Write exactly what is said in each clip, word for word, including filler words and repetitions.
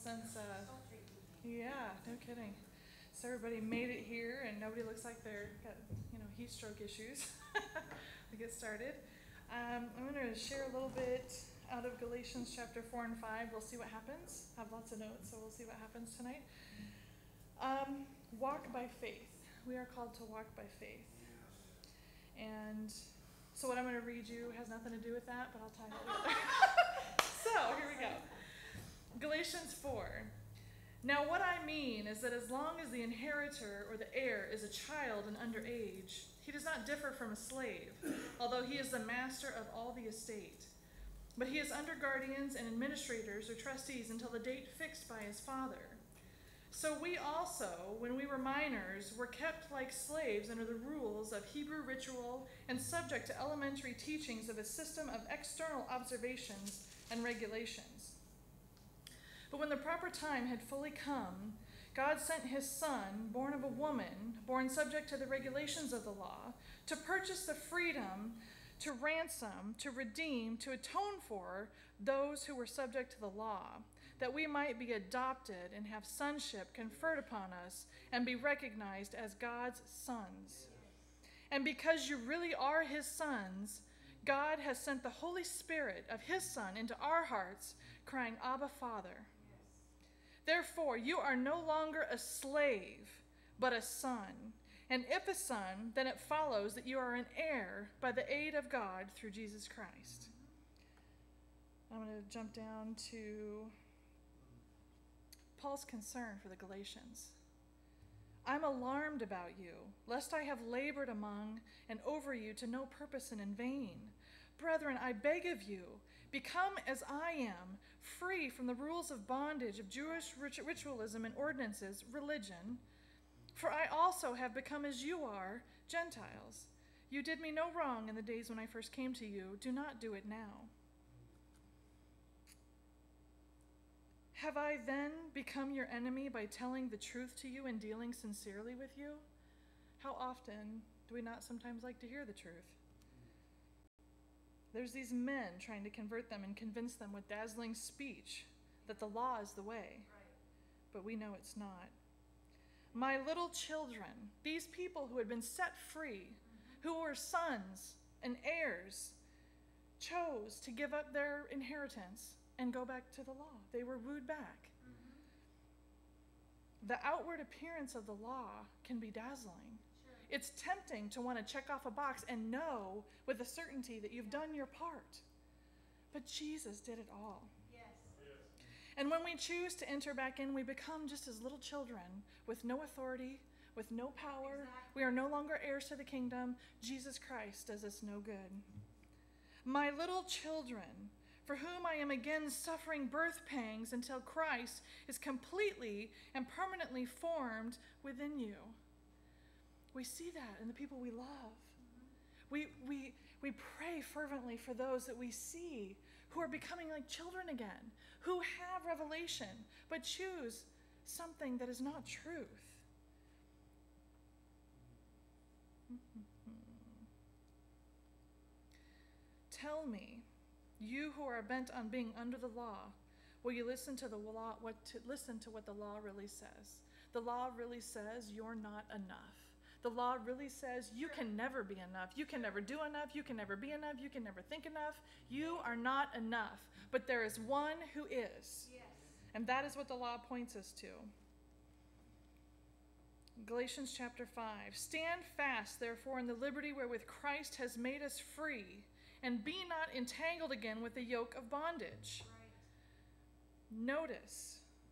since, uh, yeah, no kidding. So everybody made it here, and nobody looks like they're got, you know, heat stroke issues. We get started. Um, I'm going to share a little bit out of Galatians chapter four and five. We'll see what happens. I have lots of notes, so we'll see what happens tonight. Um, walk by faith. We are called to walk by faith. And so what I'm going to read you has nothing to do with that, but I'll tie it together. So here we go. Galatians four. Now what I mean is that as long as the inheritor or the heir is a child and underage, he does not differ from a slave, although he is the master of all the estate. But he is under guardians and administrators or trustees until the date fixed by his father. So we also, when we were minors, were kept like slaves under the rules of Hebrew ritual and subject to elementary teachings of a system of external observations and regulations. But when the proper time had fully come, God sent his Son, born of a woman, born subject to the regulations of the law, to purchase the freedom, to ransom, to redeem, to atone for those who were subject to the law, that we might be adopted and have sonship conferred upon us and be recognized as God's sons. And because you really are his sons, God has sent the Holy Spirit of his Son into our hearts, crying, Abba, Father. Therefore, you are no longer a slave, but a son. And if a son, then it follows that you are an heir by the aid of God through Jesus Christ. I'm going to jump down to Paul's concern for the Galatians. I'm alarmed about you, lest I have labored among and over you to no purpose and in vain. Brethren, I beg of you, become as I am, free from the rules of bondage, of Jewish ritualism and ordinances, religion. For I also have become as you are, Gentiles. You did me no wrong in the days when I first came to you. Do not do it now. Have I then become your enemy by telling the truth to you and dealing sincerely with you? How often do we not sometimes like to hear the truth? There's these men trying to convert them and convince them with dazzling speech that the law is the way. Right. But we know it's not. My little children, these people who had been set free, mm-hmm. who were sons and heirs, chose to give up their inheritance and go back to the law. They were wooed back. Mm-hmm. The outward appearance of the law can be dazzling. It's tempting to want to check off a box and know with a certainty that you've done your part. But Jesus did it all. Yes. Yes. And when we choose to enter back in, we become just as little children with no authority, with no power. Exactly. We are no longer heirs to the kingdom. Jesus Christ does us no good. My little children, for whom I am again suffering birth pangs until Christ is completely and permanently formed within you. We see that in the people we love. Mm-hmm. We, we, we pray fervently for those that we see who are becoming like children again, who have revelation, but choose something that is not truth. Mm-hmm. Tell me, you who are bent on being under the law, will you listen to the law? What to listen to what the law really says? The law really says you're not enough. The law really says you can never be enough. You can never do enough. You can never be enough. You can never think enough. You are not enough. But there is one who is. Yes. And that is what the law points us to. Galatians chapter five. Stand fast, therefore, in the liberty wherewith Christ has made us free, and be not entangled again with the yoke of bondage. Right. Notice.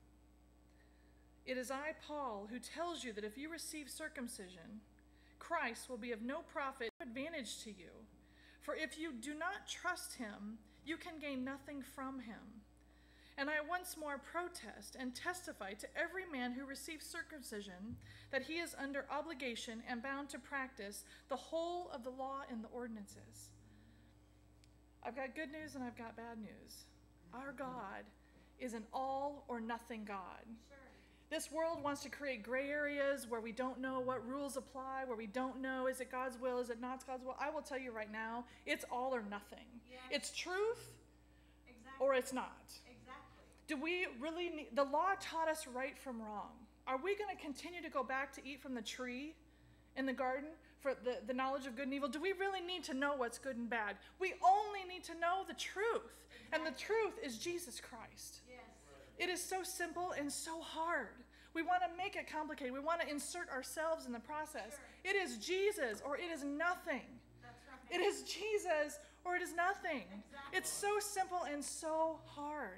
It is I, Paul, who tells you that if you receive circumcision, Christ will be of no profit or advantage to you. For if you do not trust him, you can gain nothing from him. And I once more protest and testify to every man who receives circumcision that he is under obligation and bound to practice the whole of the law and the ordinances. I've got good news and I've got bad news. Our God is an all or nothing God. Sure. This world wants to create gray areas where we don't know what rules apply, where we don't know, is it God's will, is it not God's will? I will tell you right now, it's all or nothing. Yes. It's truth exactly. Or it's not. Exactly. Do we really need, the law taught us right from wrong. Are we going to continue to go back to eat from the tree in the garden for the, the knowledge of good and evil? Do we really need to know what's good and bad? We only need to know the truth. And the truth is Jesus Christ. Yes. It is so simple and so hard. We want to make it complicated. We want to insert ourselves in the process. Sure. It is Jesus or it is nothing. That's right. It is Jesus or it is nothing. Exactly. It's so simple and so hard.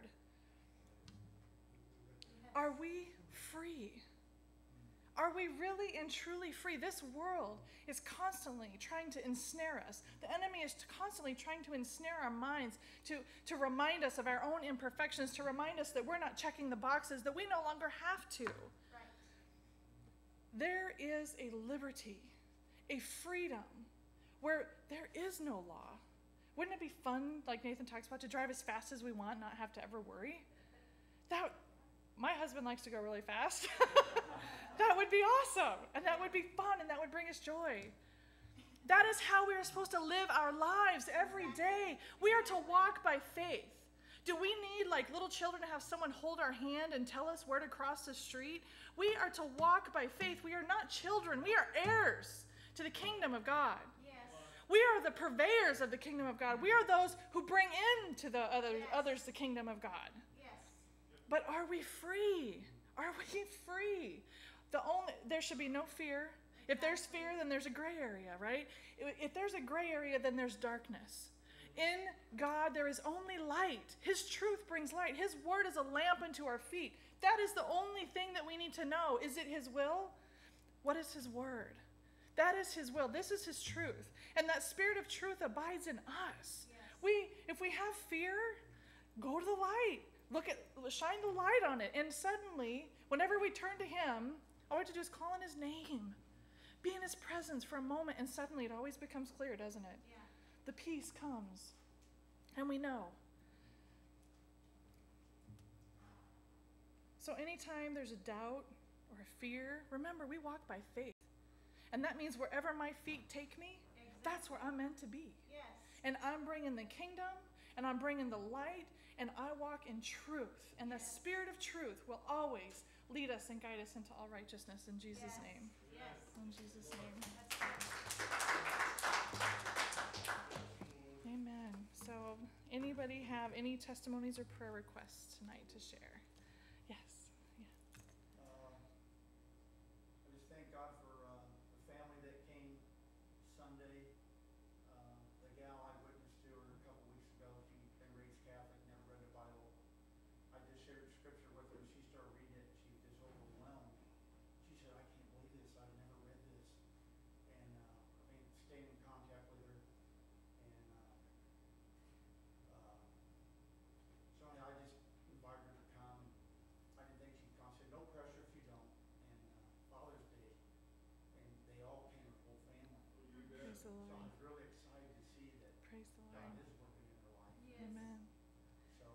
Yes. Are we free? Are we really and truly free? This world is constantly trying to ensnare us. The enemy is constantly trying to ensnare our minds, to, to remind us of our own imperfections, to remind us that we're not checking the boxes, that we no longer have to. Right. There is a liberty, a freedom, where there is no law. Wouldn't it be fun, like Nathan talks about, to drive as fast as we want, not have to ever worry? That, my husband likes to go really fast. That would be awesome, and that would be fun, and that would bring us joy. That is how we are supposed to live our lives every day. We are to walk by faith. Do we need, like little children, to have someone hold our hand and tell us where to cross the street? We are to walk by faith. We are not children. We are heirs to the kingdom of God. Yes. We are the purveyors of the kingdom of God. We are those who bring into the other, Yes. others the kingdom of God. Yes. But are we free? Are we free? The only, there should be no fear. If there's fear, then there's a gray area, right? If, if there's a gray area, then there's darkness. In God, there is only light. His truth brings light. His word is a lamp unto our feet. That is the only thing that we need to know. Is it his will? What is his word? That is his will. This is his truth. And that spirit of truth abides in us. Yes. We, if we have fear, go to the light. Look at, shine the light on it. And suddenly, whenever we turn to him, all we have to do is call on his name. Be in his presence for a moment, and suddenly it always becomes clear, doesn't it? Yeah. The peace comes. And we know. So anytime there's a doubt or a fear, remember, we walk by faith. And that means wherever my feet take me, Exactly. that's where I'm meant to be. Yes. And I'm bringing the kingdom, and I'm bringing the light, and I walk in truth. And the Yes. spirit of truth will always lead us and guide us into all righteousness in Jesus' Yes. name. Yes. In Jesus' name. That's good. Amen. So, anybody have any testimonies or prayer requests tonight to share? Yes. Yeah. Um, I just thank God for uh, the family that came Sunday. Uh, the gal I witnessed to her a couple weeks ago, she'd been raised Catholic, never read the Bible. I just shared scripture with her, and she started reading it, and she was just overwhelmed. She said, "I can't believe this. I've never read this." And uh, I mean, staying in contact with her, and uh, uh, so anyhow, I just invited her to come. I didn't think she'd come. I said, "No pressure if you don't." And uh, Father's Day, and they all came, her whole family. Praise the So I Lord. was really excited to see that Praise the God Lord. is working in her life. Yes. Amen. So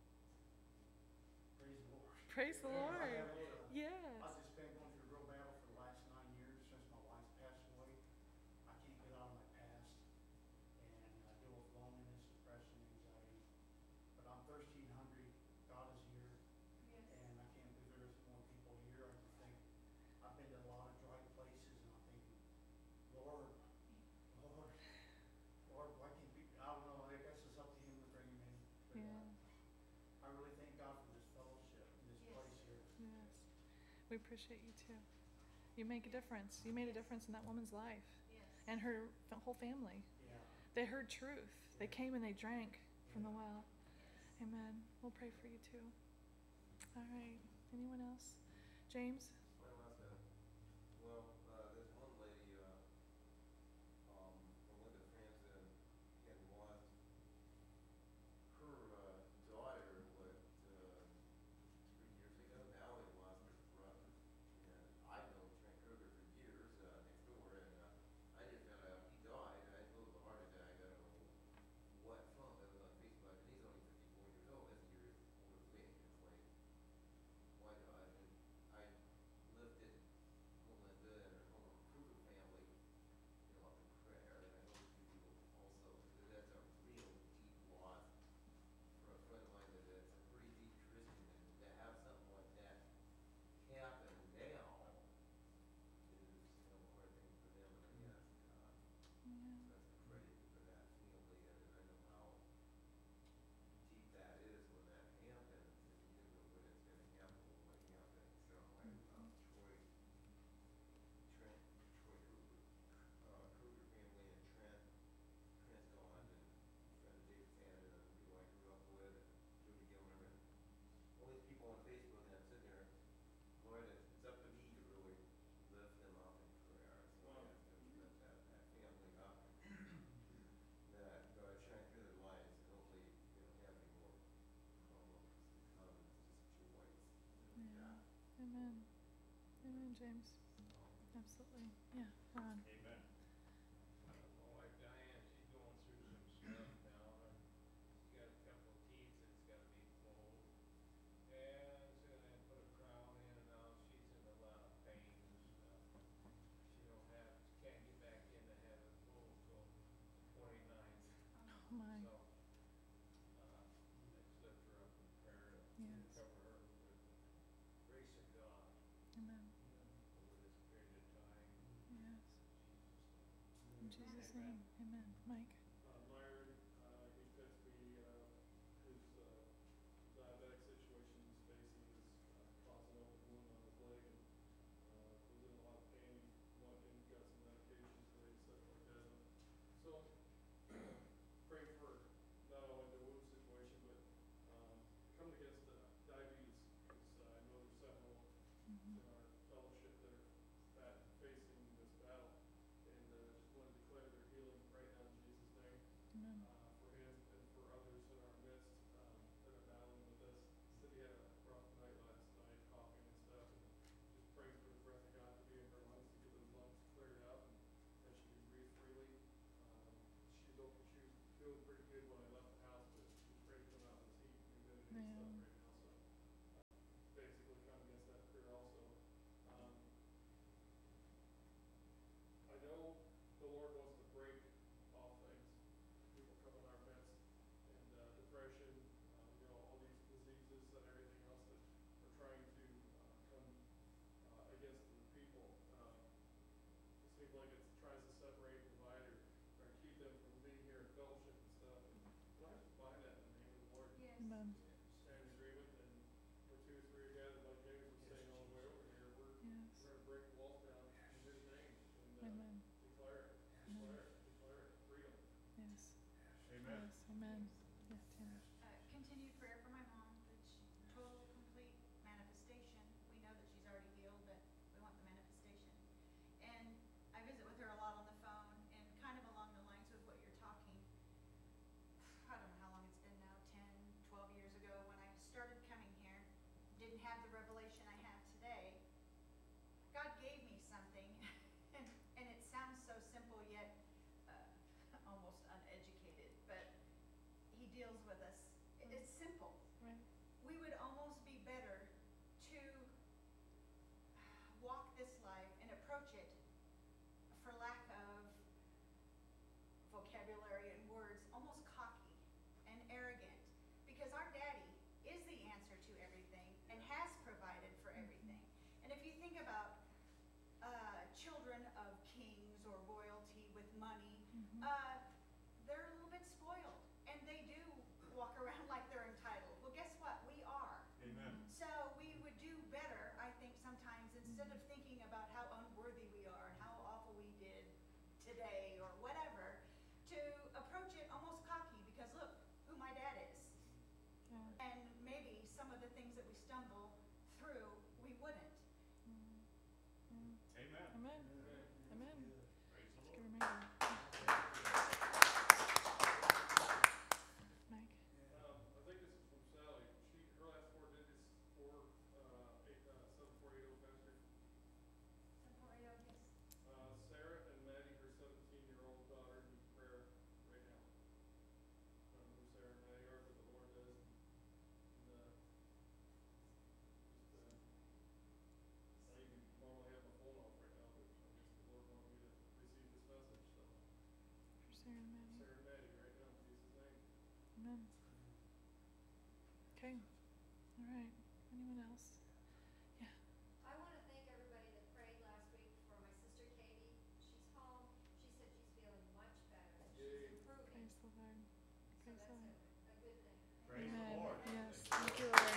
praise the Lord. Praise the I Lord. have, uh, Yes. I've just been going through a real battle for the last nine years since my wife passed away. I can't get out of my past, and I deal with loneliness, depression, anxiety. But I'm thirsty and hungry. God is here, Yes. and I can't believe there's more people here. I just think I've been to a lot of dry places, and I'm thinking, Lord, Lord, Lord, why can't we? I don't know. I guess it's up to Him to bring Him in. But, Yeah. uh, I really thank God for this fellowship and this Yes. place here. Yes. We appreciate you too. You make a difference. You made a difference in that woman's life Yes. and her f- whole family. Yeah. They heard truth. They came and they drank from the well. Amen. We'll pray for you too. All right. Anyone else? James? What am I saying? Well, uh, there's one lady, uh, um, one of the friends in, in Moines, her, uh, daughter, what, uh, three years ago now it was, her brother, and I know Trent Kruger for years, uh, next door, and, uh, I just found out he died, I had a little heart attack, I don't know what from, it was on Facebook, and he's only fifty-four years old, that's a year older than me, it's like, why not? And I James. Absolutely. Yeah, Ron. Amen. Uh, my wife Diane, she's going through some stuff now. Uh, she's got a couple of teeth that's got to be pulled, and so they put a crown in, and now she's in a lot of pain and stuff. She don't have, she can't get back in to have it pulled till the twenty-ninth. Oh my. So, uh, let's lift her up in prayer to Yes. cover her with the grace of God Amen. over this period of time. Yes. In Jesus' Amen. name. Amen. Mike. Uh, Myron, uh, he texted me, uh, his, uh, diabetic situation he's facing is, uh, causing open wound on his leg and, uh, was in a lot of pain. He went and got some medication today, stuff like that. So, pray for not only the wound situation, but, um, coming against, uh, diabetes, because, uh, I know there's several Mm-hmm. in our fellowship that are fa- facing this battle, and, uh, just want to declare their healing right now in Jesus' name. Amen. Uh, for him and for others in our midst, um, that are battling with this. Said he had a rough night last night, coughing and stuff, and just praying for the breath of God to be in her lungs, to get those lungs cleared out, and that she can breathe freely. Um, she's o- she was feeling pretty good when I left the house, but she's ready to come out in this heat and humidity and stuff Man. right now, so, uh, basically come against that fear also. Um, I know the Lord wants to break all things. People come in our midst, and uh, depression, uh, you know, all these diseases and everything else that are trying to uh, come uh, against the people. Uh, it seems like it tries to separate and divide or, or keep them from being here in fellowship and stuff. And I just bind that in the name of the Lord. Yes. Amen. Stand in agreement, and where two or three are gathered, like James was saying all the way over here, we're, Yes. we're gonna break the walls down in His name and uh, Amen. declare it, declare it, declare it, freedom. Yes. Amen. Yes. Amen. Yeah, Tammy. Uh, continued prayer for my mom, that she, total, complete manifestation. We know that she's already healed, but we want the manifestation. And I visit with her a lot on the phone, and kind of along the lines with what you're talking. I don't know how long it's been now, ten, twelve years ago, when I started coming here, didn't have the revelation I have today. God gave me something, and, and it sounds so simple yet uh, almost uneducated, but He deals with us. It- It's simple. Right. We would almost be better to walk this life and approach it, for lack of vocabulary and words, almost cocky and arrogant, because our daddy is the answer to everything and has provided for everything. And if you think about uh, children of kings or royalty with money, Mhm. uh, they're a little bit spoiled, and they do walk around like they're entitled. Well, guess what? We are. Amen. So we would do better, I think, sometimes, instead of thinking about how unworthy we are and how awful we did today or whatever, to approach it almost cocky, because look who my dad is. Yeah. And maybe some of the things that we stumble through, we wouldn't. Mm. Mm. Amen. Amen. Amen. Praise the Good Lord. reminder. Mike. Um, I think this is from Sally. She, her last four digits, four, uh, eight, uh, seven four eight oh Fenster. Uh, Sarah and Maddie, her seventeen-year-old daughter, needs prayer right now. I don't know who Sarah and Maddie are, but the Lord does. And, uh, just, uh, I even normally have my phone off right now, but I guess the Lord wanted me to receive this message, so. For Sarah and Maddie. Sarah and Maddie, right now, in Jesus' name. Amen. Okay. All right. Anyone else? Yeah. I want to thank everybody that prayed last week for my sister Katie. She's home. She said she's feeling much better. Yay. She's improving. Praise the Lord. So Praise that's the a, Lord. a good thing. Praise the Amen. Lord. Yes. Thank you, Lord.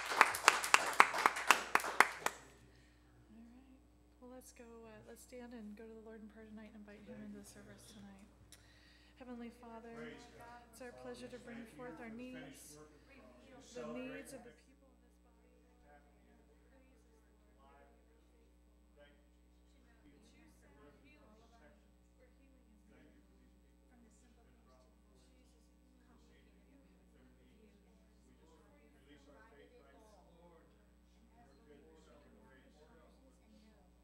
All right. Well, let's go. Uh, let's stand and go to the Lord in prayer tonight and invite Him into the service tonight. Heavenly Father, Praise God. it's our pleasure to bring Thank you forth for our the needs, finished work of the cross. We the celebrate needs of the the people in this body. tabernacle and the live Thank you, Jesus. Heal You said every heal all of our section. needs, where healing is Thank needed. you for these people. From the simple Been things brought to the before most you. complicated Their things. needs. You and We for just you release our provided faith it right all. now. And as Your believers, goodness we and can your look grace. at promises and know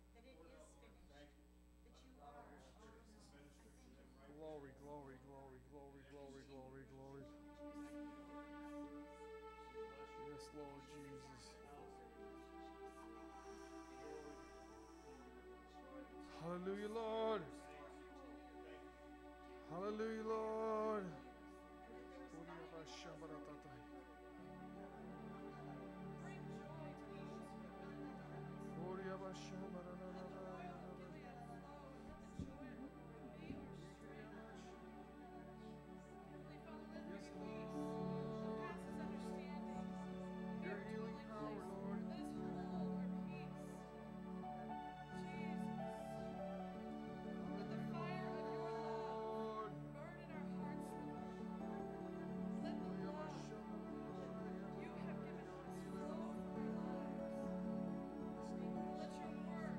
Let your word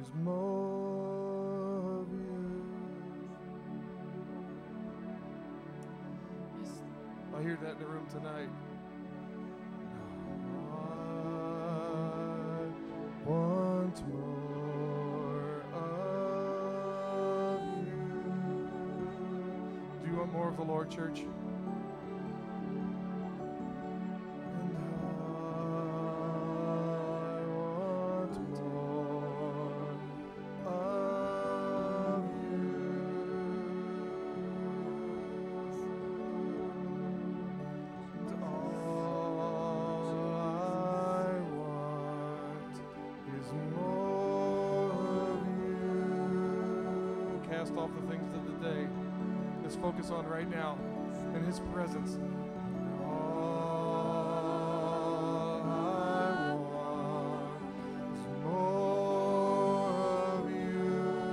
is more of you. I hear that in the room tonight. I want more of you. Do you want more of the Lord, church? Off the things of the day. Let's focus on right now in His presence. All I want is more of you.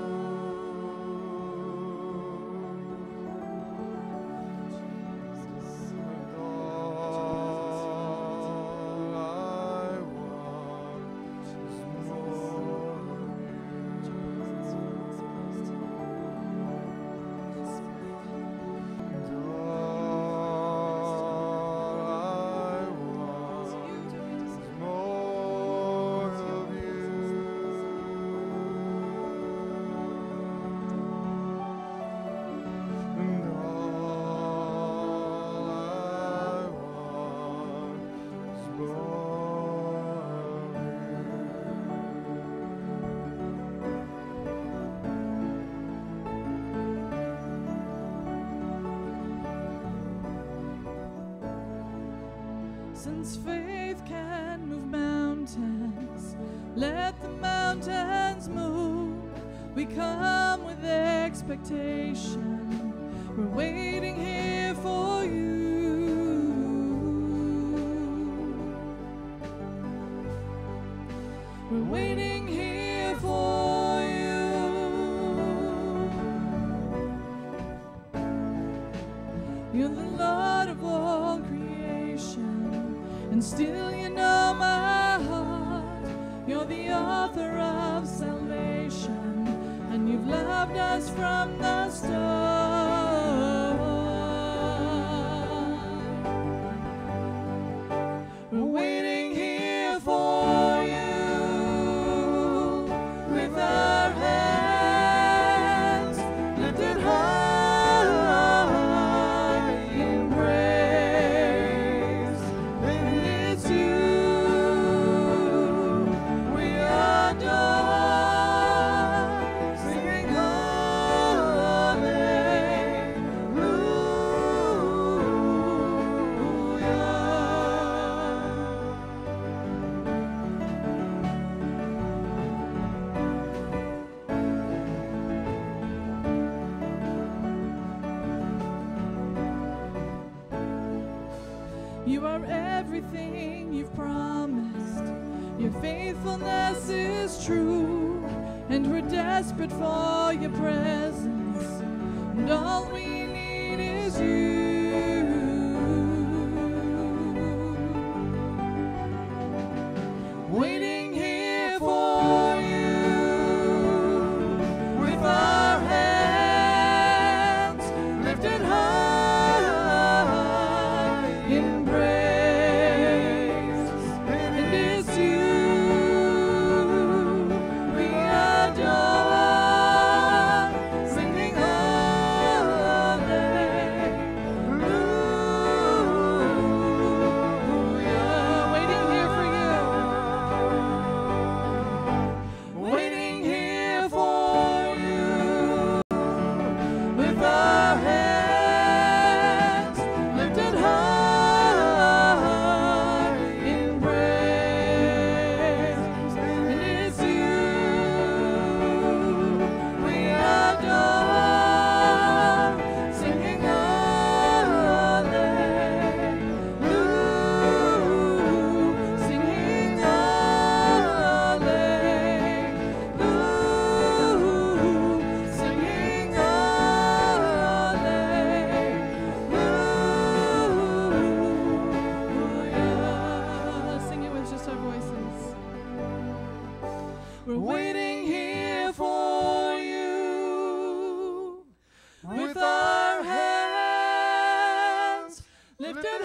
And all I want is more of you. Since faith can move mountains, let the mountains move. We come with expectation. We're waiting here for you. We're waiting here for you. You're the Lord of all creation, and still you know my heart. You're the author of salvation, and you've loved us from the start. We're waiting here for you with our hands lifted high in praise. And it's you we adore, singing You are everything you've promised. Your faithfulness is true, and we're desperate for your presence, and all we need is you. Waiting here for you with our hands lifted high in praise. And it's you we adore, singing hallelujah. lifted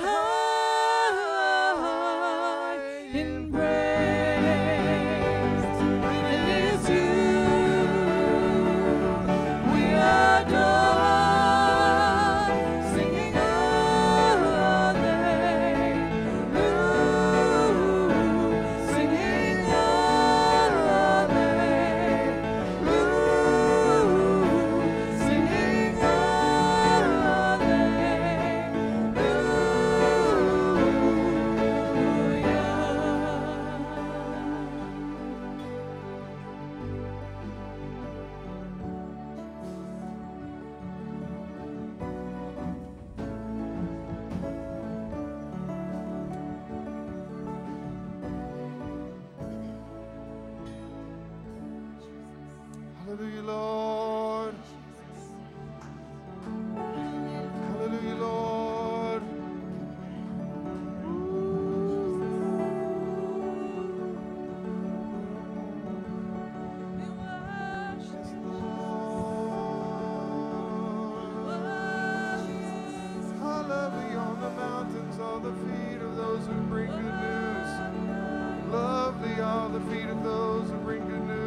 high in praise. It is you we adore, singing hallelujah, singing hallelujah, singing Hallelujah, Lord. Hallelujah, Lord. Yes, Lord. Hallelujah, on the mountains are the feet of those who bring good news. Lovely are the feet of those who bring good news.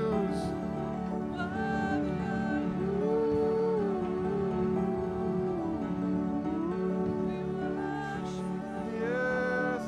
Yes,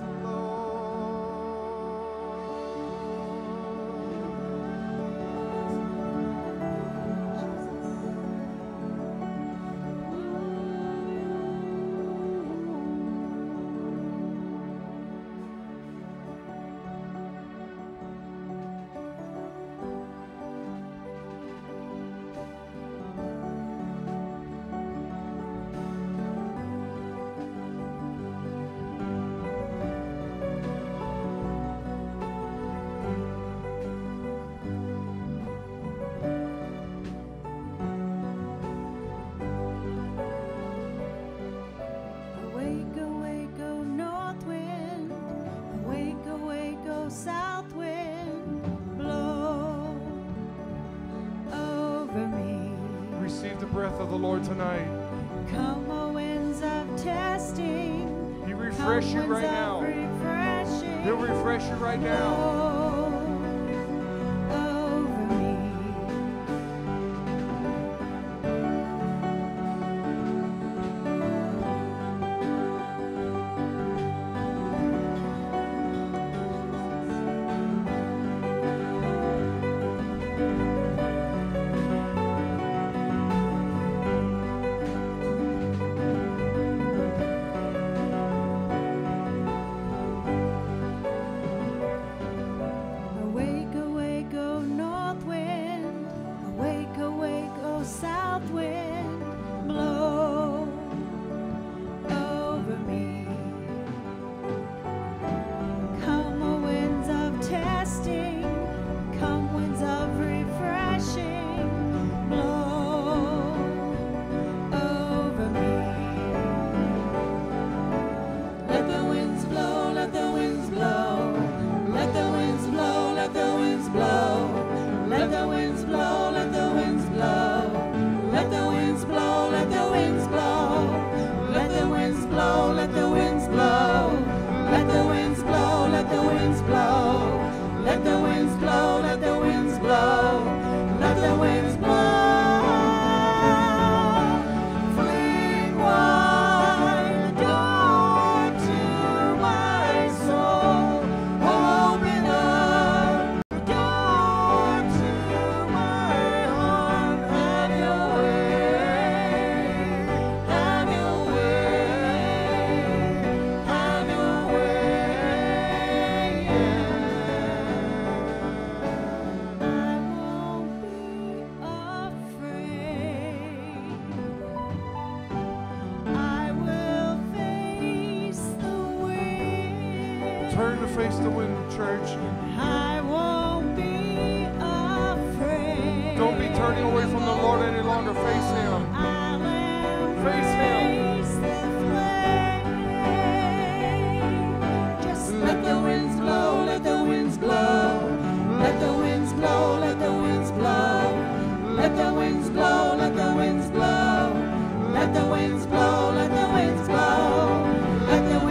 Awake, awake, O north wind. Awake, awake, O south wind. Blow over me. receive the breath of the Lord tonight. Come, O winds of testing. He refresh you Come, right winds now. of refreshing. He'll refresh you right now. Blow over me. Awake, awake, O north wind. Awake, awake, O south wind. Blow over me. Come, O winds of testing. Come, winds of refreshing. Blow over me. Let the winds blow, let the winds blow. Let the winds blow, let the winds blow. Let the winds blow, let the winds blow. Let the winds blow, let the winds blow. Let the winds blow, let the winds blow. Let the winds blow, let the winds blow. Let the winds blow, let the winds blow. Let the winds blow. Fling wide the door to my soul. Open up the door to my heart. Have your way. Have your way. Have your way. I won't be afraid. I will face the wind. Turn to face the wind, church. I won't be afraid. Don't be turning away from the Lord any longer. Face Him. I'll Face Him. embrace the flame. Just let the winds blow, let the winds blow. Let the winds blow, let the winds blow. Let the winds blow, let the winds blow. Let the winds blow, let the winds blow. Let the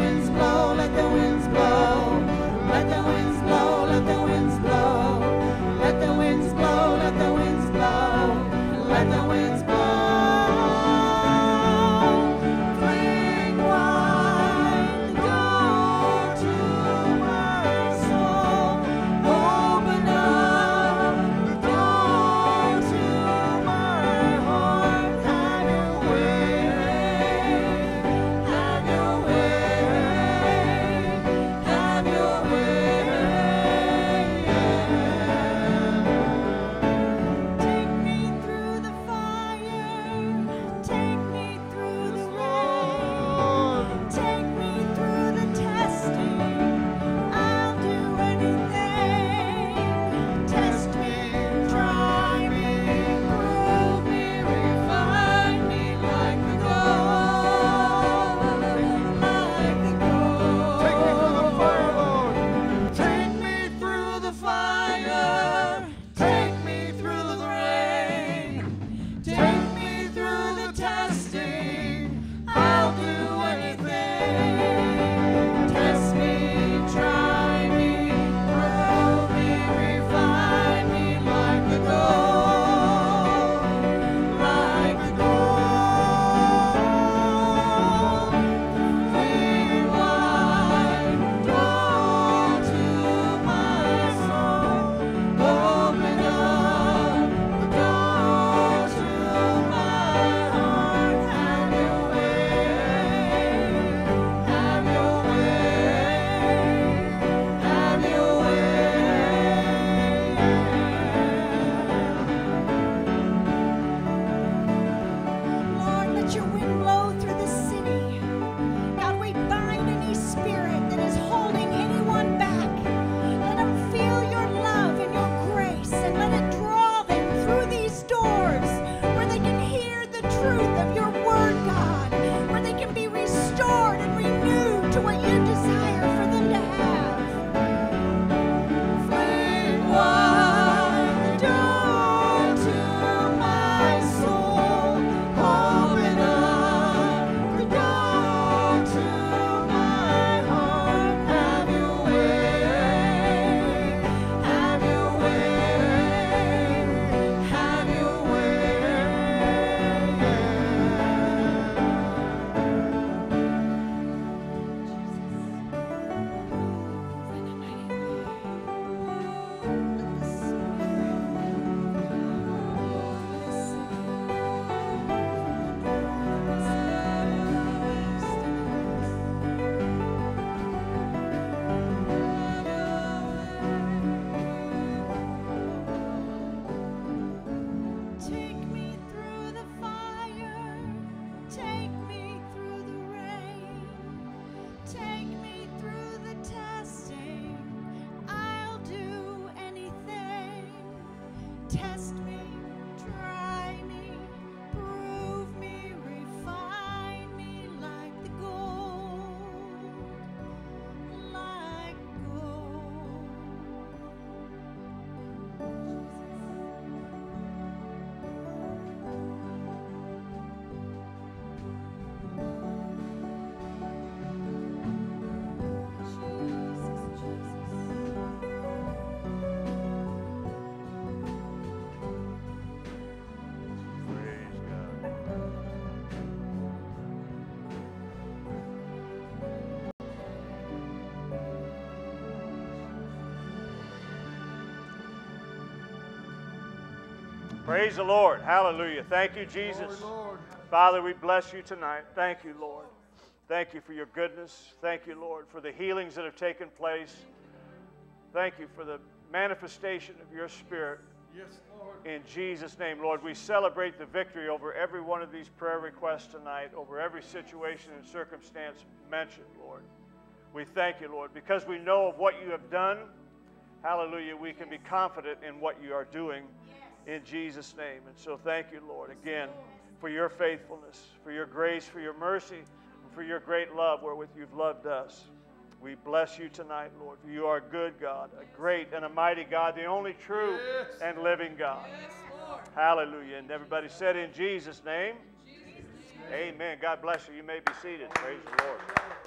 Praise the Lord. Hallelujah. Thank you, Jesus. Lord. Father, we bless you tonight. Thank you, Lord. Thank you for your goodness. Thank you, Lord, for the healings that have taken place. Thank you for the manifestation of your Spirit. Yes, Lord. In Jesus' name, Lord, we celebrate the victory over every one of these prayer requests tonight, over every situation and circumstance mentioned, Lord. We thank you, Lord, because we know of what you have done. Hallelujah. We can be confident in what you are doing in Jesus' name. And so thank you, Lord, again, for your faithfulness, for your grace, for your mercy, and for your great love wherewith you've loved us. We bless you tonight, Lord, for you are a good God, a great and a mighty God, the only true Yes. and living God. Yes, Lord. Hallelujah. And everybody said in Jesus' name, In Jesus' name. amen. God bless you. You may be seated. Praise the Lord.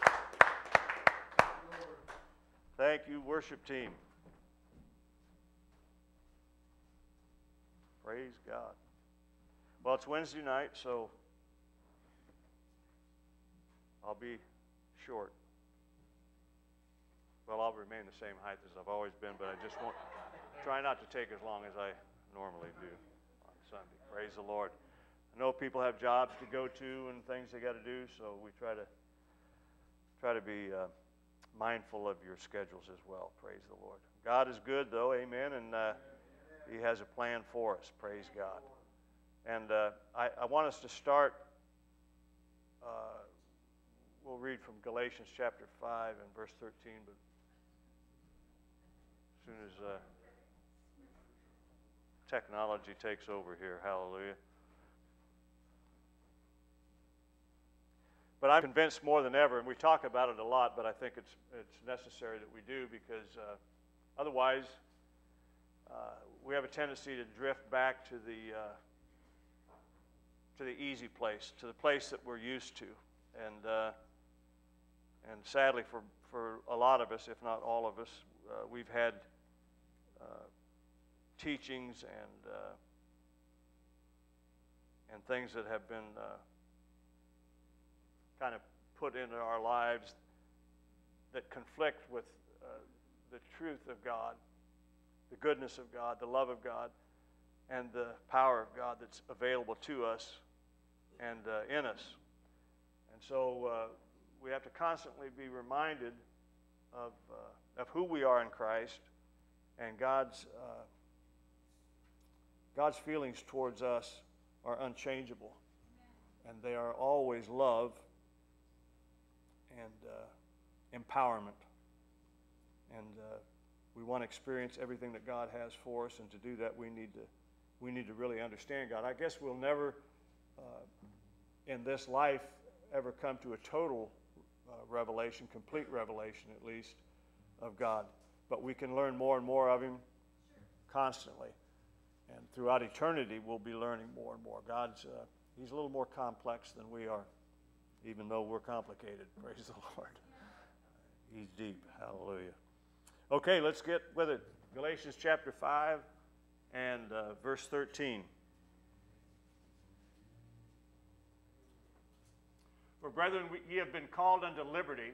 Thank you, worship team. Praise God. Well, it's Wednesday night, so I'll be short. Well, I'll remain the same height as I've always been, but I just won't try not to take as long as I normally do on Sunday. Praise the Lord. I know people have jobs to go to and things they got to do, so we try to try to be uh, mindful of your schedules as well. Praise the Lord. God is good, though, amen, and uh, He has a plan for us. Praise God. And uh, I, I want us to start. Uh, we'll read from Galatians chapter five and verse thirteen, but as soon as uh, technology takes over here, hallelujah. But I'm convinced more than ever, and we talk about it a lot, but I think it's it's necessary that we do, because uh, otherwise uh, we have a tendency to drift back to the uh, to the easy place, to the place that we're used to, and uh, and sadly for for a lot of us, if not all of us, uh, we've had uh, teachings and uh, and things that have been uh, kind of put into our lives that conflict with uh, the truth of God, the goodness of God, the love of God, and the power of God that's available to us and uh, in us. And so uh, we have to constantly be reminded of, uh, of who we are in Christ, and God's, uh, God's feelings towards us are unchangeable, and they are always love and uh, empowerment. And uh, we want to experience everything that God has for us, and to do that we need to we need to really understand God. I guess we'll never uh, in this life ever come to a total uh, revelation, complete revelation at least, of God. But we can learn more and more of Him constantly. And throughout eternity we'll be learning more and more. God's uh, He's a little more complex than we are, even though we're complicated. Praise the Lord. He's deep. Hallelujah. Okay, let's get with it. Galatians chapter five and uh, verse thirteen. For brethren, we, ye have been called unto liberty.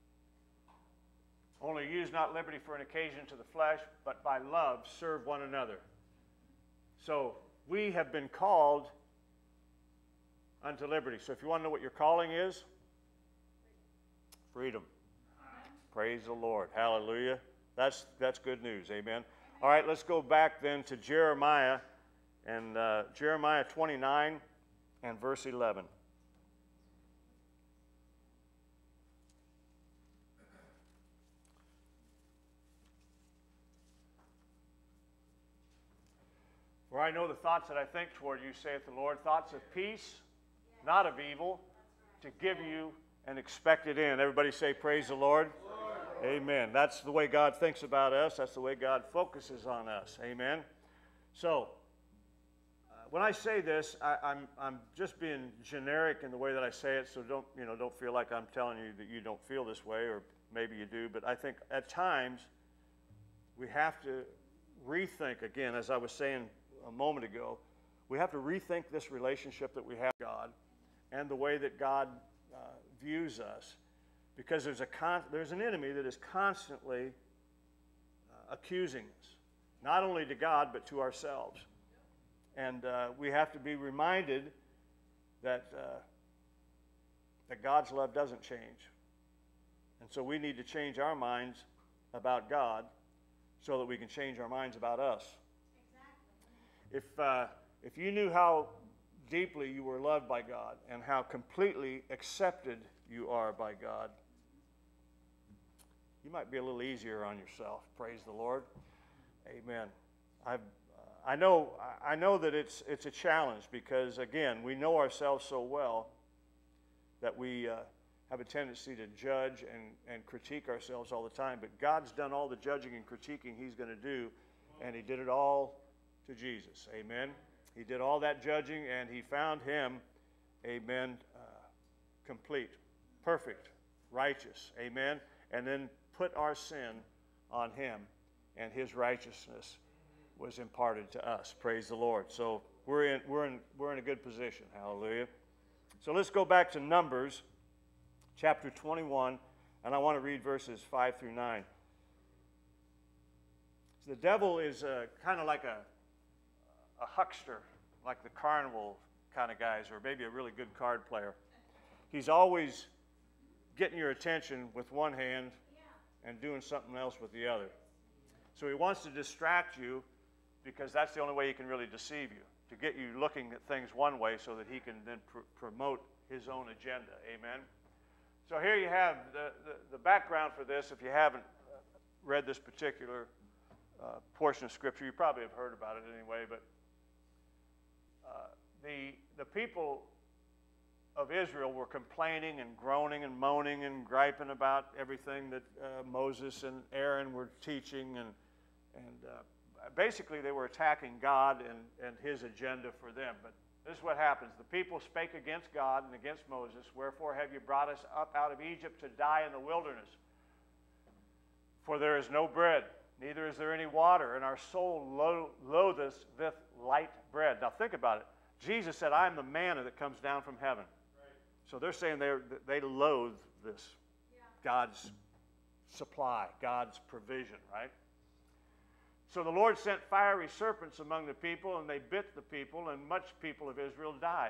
Only use not liberty for an occasion to the flesh, but by love serve one another. So we have been called unto liberty. So if you want to know what your calling is, freedom. Praise the Lord. Hallelujah. That's that's good news. Amen. All right, let's go back then to Jeremiah, and uh, Jeremiah twenty-nine and verse eleven. For I know the thoughts that I think toward you, saith the Lord, thoughts of peace, not of evil, to give you an expected end. Everybody say, praise the Lord. Lord. Amen. That's the way God thinks about us. That's the way God focuses on us. Amen. So, uh, when I say this, I, I'm, I'm just being generic in the way that I say it, so don't, you know, don't feel like I'm telling you that you don't feel this way, or maybe you do. But I think at times we have to rethink, again, as I was saying a moment ago, we have to rethink this relationship that we have with God and the way that God uh, views us, because there's a con there's an enemy that is constantly uh, accusing us, not only to God but to ourselves. And uh, we have to be reminded that, uh, that God's love doesn't change. And so we need to change our minds about God so that we can change our minds about us. Exactly. If, uh, if you knew how deeply you were loved by God and how completely accepted you are by God, you might be a little easier on yourself. Praise the Lord. Amen. I've, uh, I know, I know that it's, it's a challenge because, again, we know ourselves so well that we uh, have a tendency to judge and, and critique ourselves all the time. But God's done all the judging and critiquing He's going to do, and He did it all to Jesus. Amen. He did all that judging, and He found Him, amen, uh, complete, perfect, righteous. Amen. And then put our sin on Him, and His righteousness was imparted to us. Praise the Lord. So we're in, we're in, we're in a good position. Hallelujah. So let's go back to Numbers chapter twenty-one, and I want to read verses five through nine. The devil is uh, kind of like a, a huckster, like the carnival kind of guys, or maybe a really good card player. He's always getting your attention with one hand and doing something else with the other. So he wants to distract you because that's the only way he can really deceive you, to get you looking at things one way so that he can then pr promote his own agenda. Amen. So here you have the, the, the background for this. If you haven't read this particular uh, portion of Scripture, you probably have heard about it anyway, but uh, the, the people of Israel were complaining and groaning and moaning and griping about everything that uh, Moses and Aaron were teaching, and, and uh, basically they were attacking God and, and His agenda for them. But this is what happens. The people spake against God and against Moses, "Wherefore have you brought us up out of Egypt to die in the wilderness? For there is no bread, neither is there any water, and our soul lo loatheth this light bread." Now think about it. Jesus said, "I am the manna that comes down from heaven." Right. So they're saying they they loathe this, yeah. God's supply, God's provision, right? So the Lord sent fiery serpents among the people, and they bit the people, and much people of Israel died.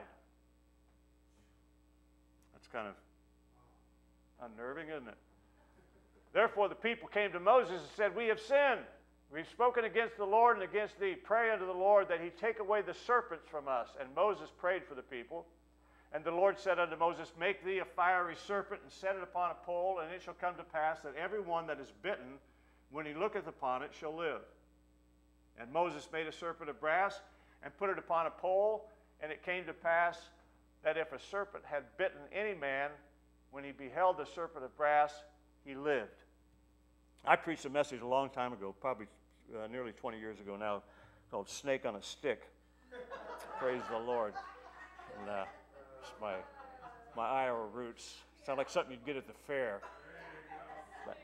That's kind of unnerving, isn't it? Therefore the people came to Moses and said, "We have sinned. We've spoken against the Lord and against thee. Pray unto the Lord that He take away the serpents from us." And Moses prayed for the people. And the Lord said unto Moses, "Make thee a fiery serpent, and set it upon a pole, and it shall come to pass that every one that is bitten, when he looketh upon it, shall live." And Moses made a serpent of brass, and put it upon a pole, and it came to pass that if a serpent had bitten any man, when he beheld the serpent of brass, he lived. I preached a message a long time ago, probably uh, nearly twenty years ago now, called "Snake on a Stick." Praise the Lord. And, uh, it's my, my Iowa roots. Sound like something you'd get at the fair. But,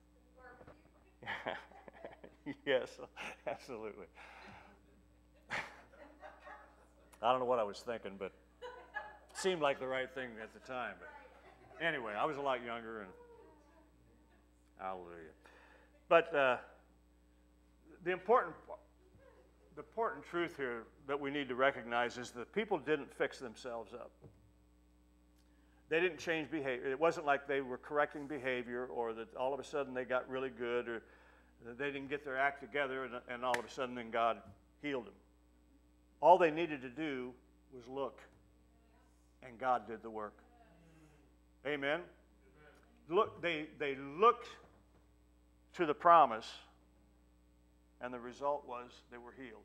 yes, absolutely. I don't know what I was thinking, but it seemed like the right thing at the time. But anyway, I was a lot younger, and hallelujah. But uh, the important, the important truth here that we need to recognize is that people didn't fix themselves up. They didn't change behavior. It wasn't like they were correcting behavior, or that all of a sudden they got really good, or that they didn't get their act together, and, and all of a sudden then God healed them. All they needed to do was look, and God did the work. Amen? Look, they, they looked to the promise, and the result was they were healed.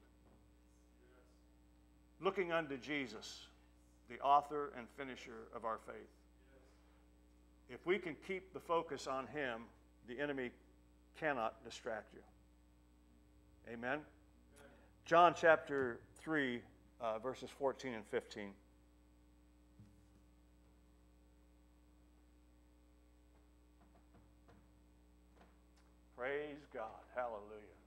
Looking unto Jesus, the author and finisher of our faith. If we can keep the focus on Him, the enemy cannot distract you. Amen? John chapter three, uh, verses fourteen and fifteen. Praise God. Hallelujah.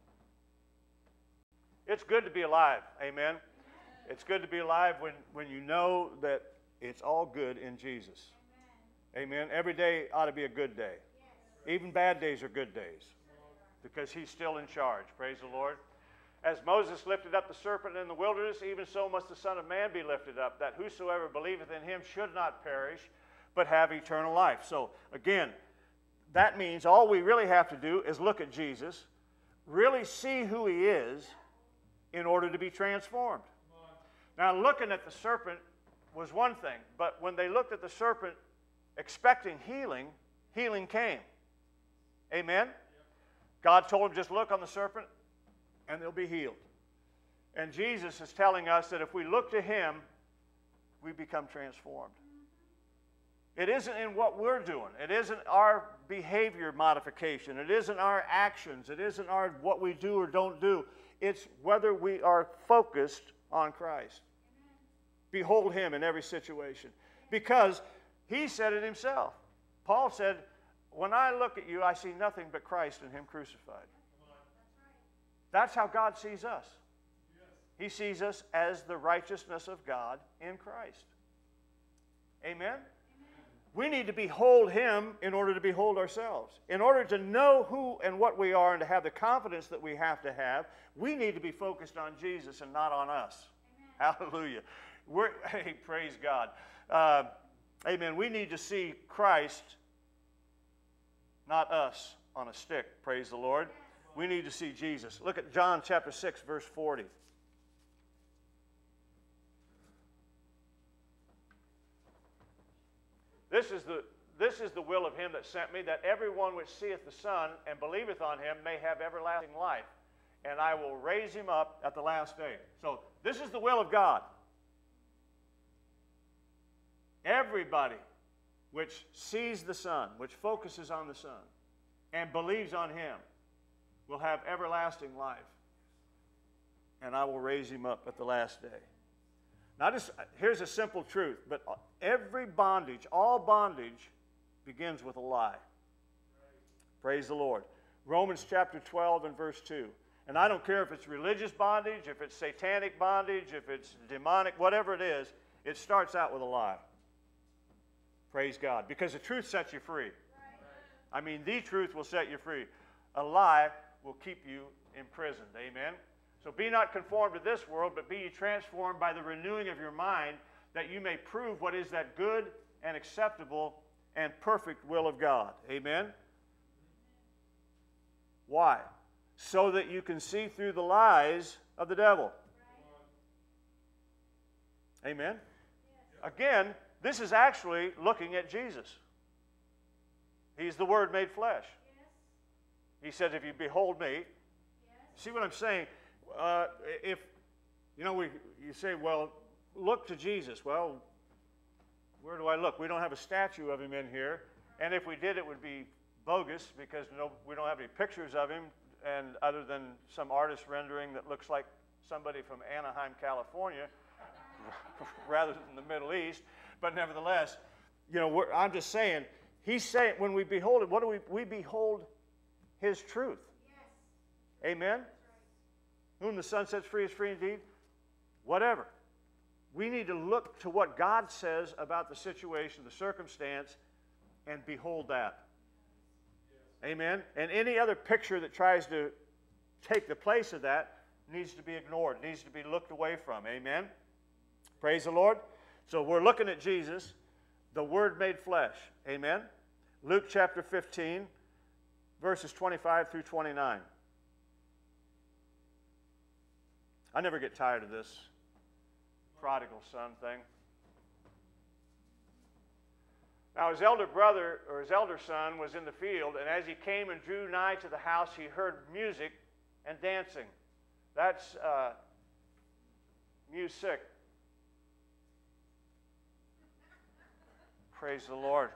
It's good to be alive. Amen. It's good to be alive when, when you know that it's all good in Jesus. Amen. Every day ought to be a good day. Even bad days are good days because He's still in charge. Praise the Lord. As Moses lifted up the serpent in the wilderness, even so must the Son of Man be lifted up, that whosoever believeth in him should not perish, but have eternal life. So again, that means all we really have to do is look at Jesus, really see who he is in order to be transformed. Now, looking at the serpent was one thing, but when they looked at the serpent expecting healing, healing came. Amen? God told them, just look on the serpent and they'll be healed. And Jesus is telling us that if we look to him, we become transformed. It isn't in what we're doing. It isn't our behavior modification. It isn't our actions. It isn't our what we do or don't do. It's whether we are focused on Christ. Amen. Behold him in every situation. Because he said it himself. Paul said, when I look at you, I see nothing but Christ and him crucified. That's how God sees us. He sees us as the righteousness of God in Christ. Amen? We need to behold him in order to behold ourselves. In order to know who and what we are and to have the confidence that we have to have, we need to be focused on Jesus and not on us. Amen. Hallelujah. We're, hey, praise God. Uh, amen. We need to see Christ, not us, on a stick. Praise the Lord. We need to see Jesus. Look at John chapter six, verse forty. This is the this is the will of him that sent me, that everyone which seeth the Son and believeth on him may have everlasting life, and I will raise him up at the last day. So this is the will of God. Everybody which sees the Son, which focuses on the Son, and believes on him, will have everlasting life, and I will raise him up at the last day. Now, just, here's a simple truth, but every bondage, all bondage, begins with a lie. Right. Praise the Lord. Romans chapter twelve and verse two. And I don't care if it's religious bondage, if it's satanic bondage, if it's demonic, whatever it is, it starts out with a lie. Praise God. Because the truth sets you free. Right. I mean, the truth will set you free. A lie will keep you imprisoned. Amen? So be not conformed to this world, but be ye transformed by the renewing of your mind, that you may prove what is that good and acceptable and perfect will of God. Amen? Why? So that you can see through the lies of the devil. Amen? Again, this is actually looking at Jesus. He's the Word made flesh. He said, if you behold me, see what I'm saying? Uh, if, you know, we, you say, well, look to Jesus. Well, where do I look? We don't have a statue of him in here. And if we did, it would be bogus because no, we don't have any pictures of him, and other than some artist rendering that looks like somebody from Anaheim, California, rather than the Middle East. But nevertheless, you know, we're, I'm just saying, he's saying, when we behold it, what do we, we behold his truth. Yes. Amen? Whom the Son sets free is free indeed. Whatever. We need to look to what God says about the situation, the circumstance, and behold that. Yes. Amen? And any other picture that tries to take the place of that needs to be ignored, needs to be looked away from. Amen? Praise the Lord. So we're looking at Jesus, the Word made flesh. Amen? Luke chapter fifteen, verses twenty-five through twenty-nine. I never get tired of this prodigal son thing. Now his elder brother, or his elder son, was in the field, and as he came and drew nigh to the house, he heard music and dancing. That's uh, music. Praise the Lord.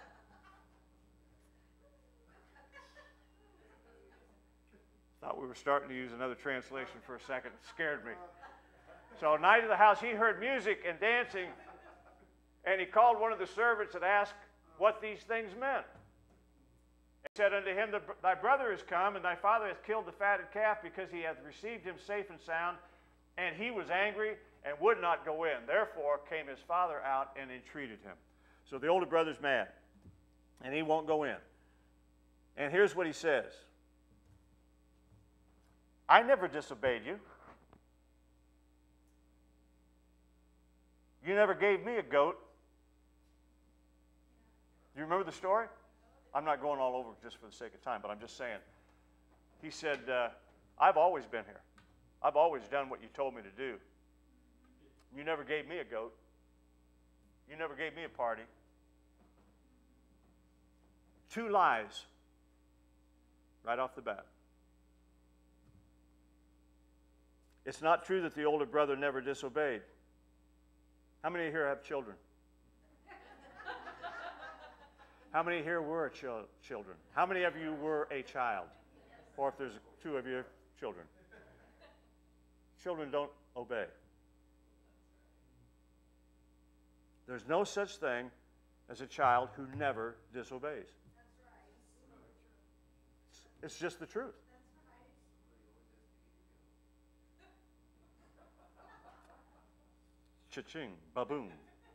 Thought we were starting to use another translation for a second. It scared me. So nigh to the house, he heard music and dancing, and he called one of the servants and asked what these things meant. And he said unto him, Thy brother is come, and thy father hath killed the fatted calf, because he hath received him safe and sound. And he was angry and would not go in. Therefore came his father out and entreated him. So the older brother's mad, and he won't go in. And here's what he says. I never disobeyed you. You never gave me a goat. Do you remember the story? I'm not going all over just for the sake of time, but I'm just saying. He said, uh, I've always been here. I've always done what you told me to do. You never gave me a goat. You never gave me a party. Two lies right off the bat. It's not true that the older brother never disobeyed. How many here have children? How many here were ch children? How many of you were a child? Or if there's two of you, children. Children don't obey. There's no such thing as a child who never disobeys. It's just the truth. Cha-ching, baboom.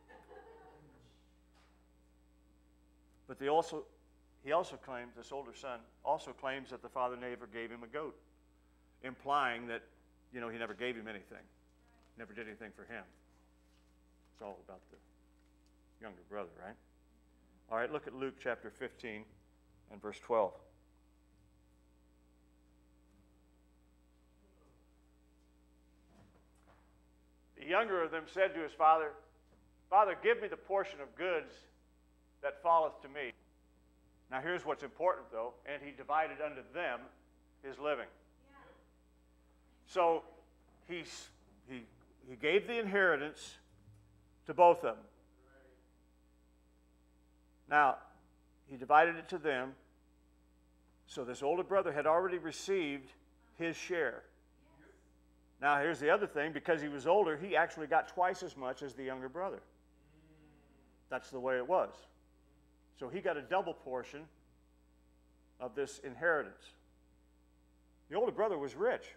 But they also, he also claims, this older son also claims that the father never gave him a goat, implying that, you know, he never gave him anything, never did anything for him. It's all about the younger brother, right? All right, look at Luke chapter fifteen and verse twelve. The younger of them said to his father, Father, give me the portion of goods that falleth to me. Now here's what's important though, and he divided unto them his living. Yeah. So he's, he, he gave the inheritance to both of them. Now, he divided it to them, so this older brother had already received his share. Now, here's the other thing. Because he was older, he actually got twice as much as the younger brother. That's the way it was. So he got a double portion of this inheritance. The older brother was rich.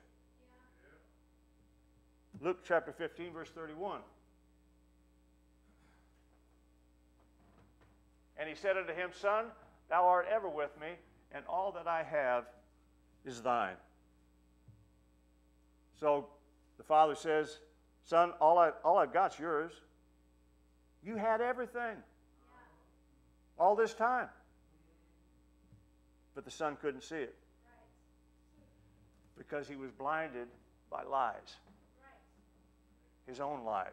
Luke chapter fifteen, verse thirty-one. And he said unto him, Son, thou art ever with me, and all that I have is thine. So the father says, Son, all, I, all I've got's yours. You had everything all this time. But the son couldn't see it because he was blinded by lies, his own lies.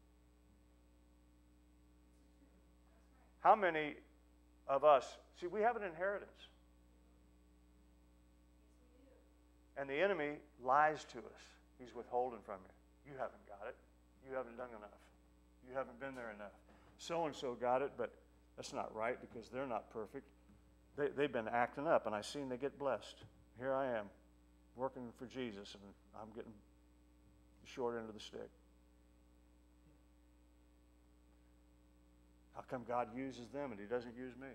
How many of us, see, we have an inheritance. And the enemy lies to us. He's withholding from you. You haven't got it. You haven't done enough. You haven't been there enough. So-and-so got it, but that's not right because they're not perfect. They, they've been acting up, and I've seen they get blessed. Here I am, working for Jesus, and I'm getting the short end of the stick. How come God uses them and he doesn't use me?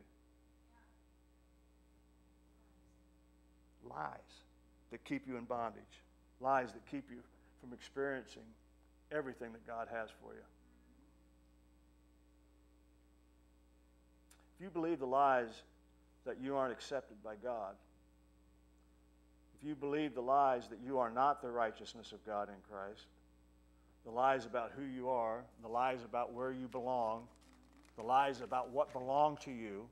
Lies that keep you in bondage. Lies that keep you from experiencing everything that God has for you. If you believe the lies that you aren't accepted by God, if you believe the lies that you are not the righteousness of God in Christ, the lies about who you are, the lies about where you belong, the lies about what belong to you,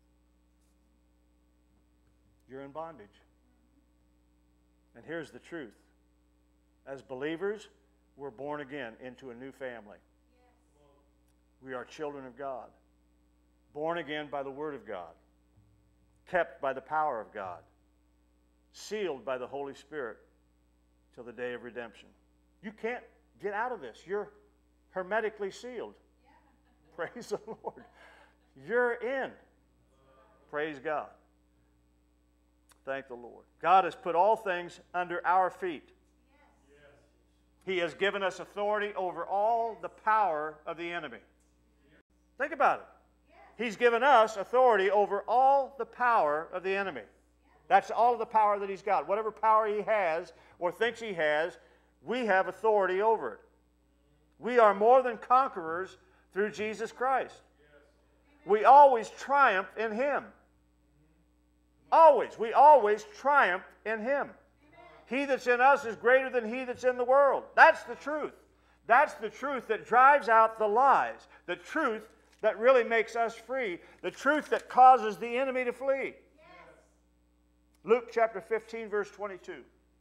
you're in bondage. And here's the truth. As believers, we're born again into a new family. We are children of God. Born again by the Word of God. Kept by the power of God. Sealed by the Holy Spirit till the day of redemption. You can't get out of this. You're hermetically sealed. Praise the Lord. You're in. Praise God. Thank the Lord. God has put all things under our feet. He has given us authority over all the power of the enemy. Think about it. He's given us authority over all the power of the enemy. That's all of the power that he's got. Whatever power he has or thinks he has, we have authority over it. We are more than conquerors through Jesus Christ. We always triumph in him. Always. We always triumph in him. He that's in us is greater than he that's in the world. That's the truth. That's the truth that drives out the lies. The truth that really makes us free. The truth that causes the enemy to flee. Yes. Luke chapter fifteen, verse twenty-two.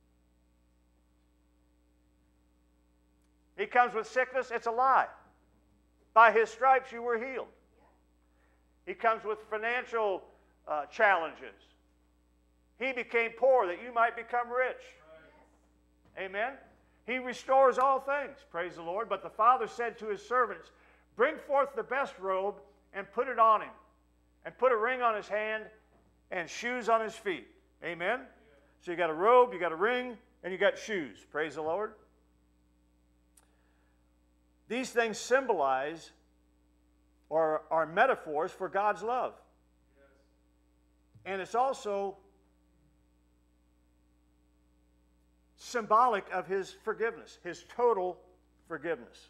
He comes with sickness, it's a lie. By his stripes you were healed. He comes with financial uh, challenges. He became poor that you might become rich. Right. Amen? He restores all things, praise the Lord. But the Father said to his servants, bring forth the best robe and put it on him, and put a ring on his hand and shoes on his feet. Amen? Yeah. So you got a robe, you got a ring, and you got shoes. Praise the Lord. These things symbolize or are metaphors for God's love. Yes. And it's also symbolic of his forgiveness, his total forgiveness.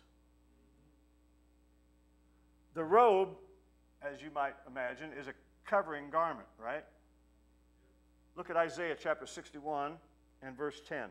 The robe, as you might imagine, is a covering garment, right? Look at Isaiah chapter sixty-one and verse ten.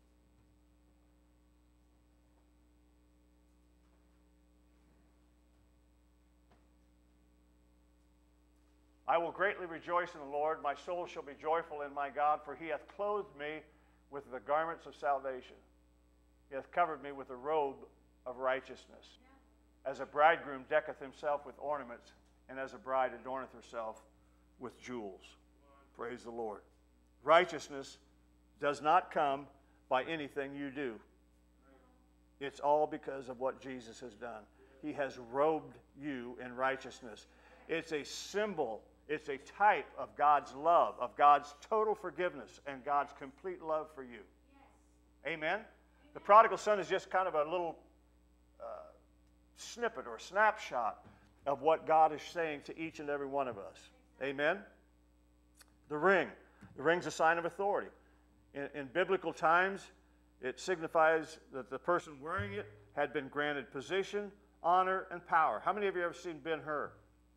I will greatly rejoice in the Lord. My soul shall be joyful in my God, for he hath clothed me with the garments of salvation. He hath covered me with a robe of righteousness. Yeah. As a bridegroom decketh himself with ornaments, and as a bride adorneth herself with jewels. Praise the Lord. Righteousness does not come by anything you do. It's all because of what Jesus has done. He has robed you in righteousness. It's a symbol. It's a type of God's love, of God's total forgiveness and God's complete love for you. Yes. Amen? The prodigal son is just kind of a little uh, snippet or snapshot of what God is saying to each and every one of us. Amen? The ring. The ring's a sign of authority. In, in biblical times, it signifies that the person wearing it had been granted position, honor, and power. How many of you have ever seen Ben-Hur?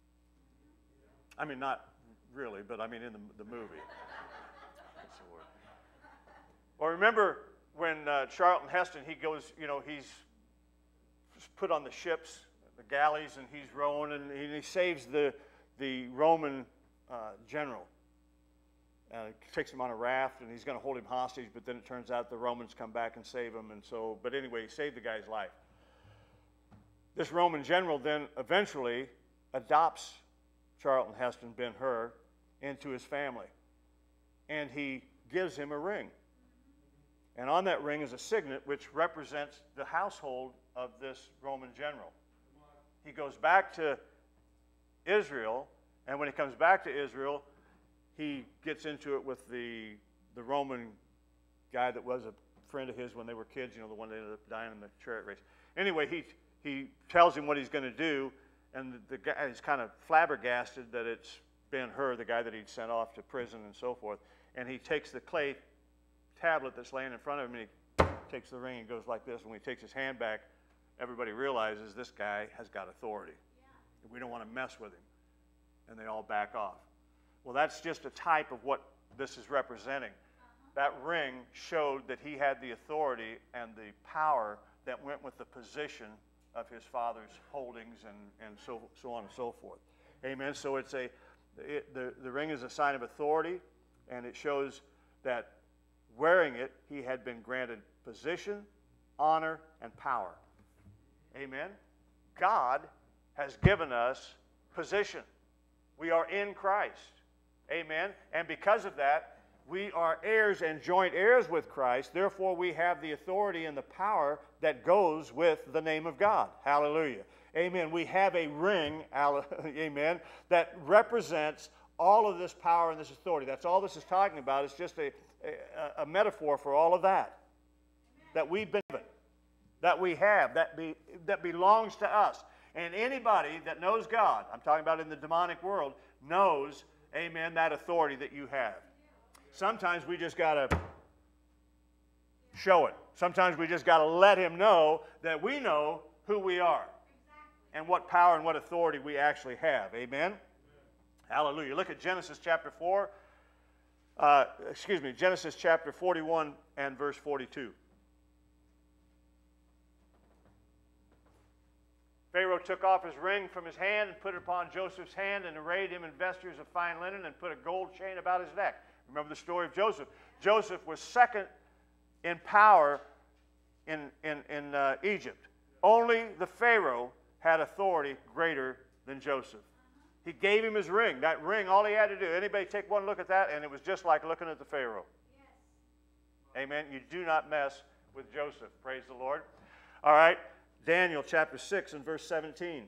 I mean, not really, but I mean in the, the movie. That's the word. Well, remember when uh, Charlton Heston, he goes, you know, he's put on the ships, the galleys, and he's rowing, and he, he saves the, the Roman uh, general. Uh, takes him on a raft, and he's going to hold him hostage, but then it turns out the Romans come back and save him, and so, but anyway, he saved the guy's life. This Roman general then eventually adopts Charlton Heston, Ben-Hur, into his family. And he gives him a ring. And on that ring is a signet which represents the household of this Roman general. He goes back to Israel, and when he comes back to Israel, he gets into it with the, the Roman guy that was a friend of his when they were kids, you know, the one that ended up dying in the chariot race. Anyway, he, he tells him what he's going to do. And the guy is kind of flabbergasted that it's Ben-Hur, the guy that he'd sent off to prison and so forth. And he takes the clay tablet that's laying in front of him, and he takes the ring and goes like this. And when he takes his hand back, everybody realizes this guy has got authority. Yeah. We don't want to mess with him. And they all back off. Well, that's just a type of what this is representing. Uh-huh. That ring showed that he had the authority and the power that went with the position of his father's holdings and, and so, so on and so forth. Amen. So it's a, it, the, the ring is a sign of authority, and it shows that wearing it, he had been granted position, honor, and power. Amen. God has given us position. We are in Christ. Amen. And because of that, we are heirs and joint heirs with Christ. Therefore, we have the authority and the power that goes with the name of God. Hallelujah. Amen. We have a ring, amen, that represents all of this power and this authority. That's all this is talking about. It's just a, a, a metaphor for all of that. That we've been given, that we have, that, be, that belongs to us. And anybody that knows God, I'm talking about in the demonic world, knows, amen, that authority that you have. Sometimes we just got to show it. Sometimes we just got to let him know that we know who we are and what power and what authority we actually have. Amen? Hallelujah. Look at Genesis chapter four. Uh, excuse me, Genesis chapter forty-one and verse forty-two. Pharaoh took off his ring from his hand and put it upon Joseph's hand and arrayed him in vestures of fine linen and put a gold chain about his neck. Remember the story of Joseph. Joseph was second in power in, in, in uh, Egypt. Only the Pharaoh had authority greater than Joseph. He gave him his ring. That ring, all he had to do, anybody take one look at that, and it was just like looking at the Pharaoh. Yes. Amen. You do not mess with Joseph. Praise the Lord. All right. Daniel chapter six and verse seventeen.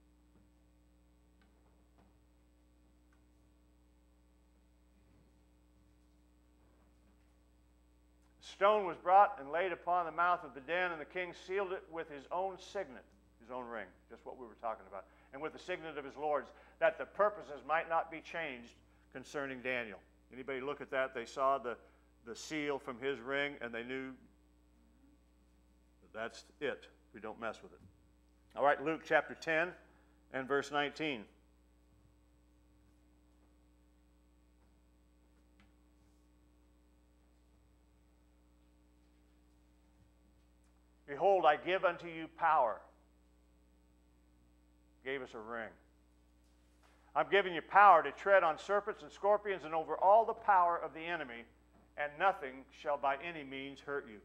Stone was brought and laid upon the mouth of the den, and the king sealed it with his own signet, his own ring, just what we were talking about, and with the signet of his lords, that the purposes might not be changed concerning Daniel. Anybody look at that? They saw the, the seal from his ring, and they knew that that's it. We don't mess with it. All right, Luke chapter ten and verse nineteen. Behold, I give unto you power. Gave us a ring. I'm giving you power to tread on serpents and scorpions and over all the power of the enemy, and nothing shall by any means hurt you.